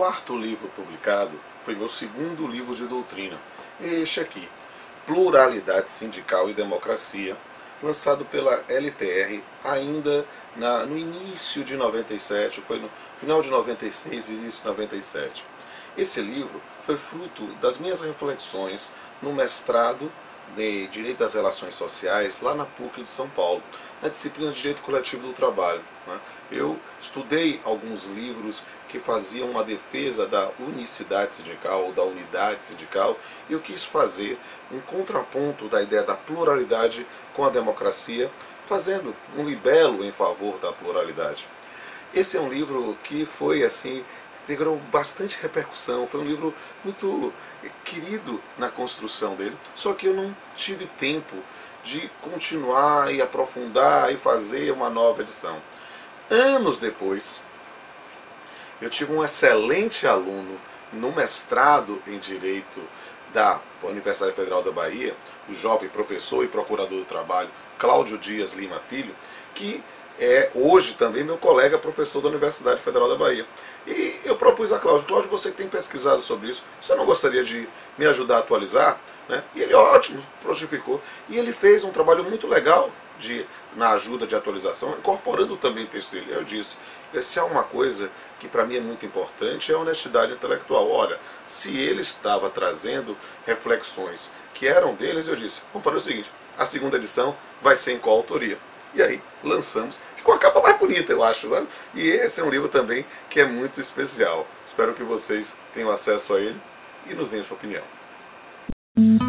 quarto livro publicado foi meu segundo livro de doutrina, este aqui, Pluralidade Sindical e Democracia, lançado pela LTR ainda no início de 97, foi no final de 96 e início de 97. Esse livro foi fruto das minhas reflexões no mestrado de Direito das Relações Sociais, lá na PUC de São Paulo, na disciplina de Direito Coletivo do Trabalho. Eu estudei alguns livros que faziam uma defesa da unicidade sindical, da unidade sindical, e eu quis fazer um contraponto da ideia da pluralidade com a democracia, fazendo um libelo em favor da pluralidade. Esse é um livro que foi assim, gerou bastante repercussão, foi um livro muito querido na construção dele, só que eu não tive tempo de continuar e aprofundar e fazer uma nova edição. Anos depois, eu tive um excelente aluno no mestrado em Direito da Universidade Federal da Bahia, o jovem professor e procurador do trabalho, Cláudio Dias Lima Filho, que é hoje também meu colega professor da Universidade Federal da Bahia. E eu propus a Cláudio: Cláudio, você tem pesquisado sobre isso, você não gostaria de me ajudar a atualizar? E ele, ótimo, prontificou. E ele fez um trabalho muito legal na ajuda de atualização, incorporando também o texto dele. Eu disse: se há uma coisa que para mim é muito importante, é a honestidade intelectual. Olha, se ele estava trazendo reflexões que eram deles, eu disse: vamos fazer o seguinte, a segunda edição vai ser em coautoria. E aí lançamos, ficou a capa mais bonita, eu acho, sabe? E esse é um livro também que é muito especial. Espero que vocês tenham acesso a ele e nos deem sua opinião.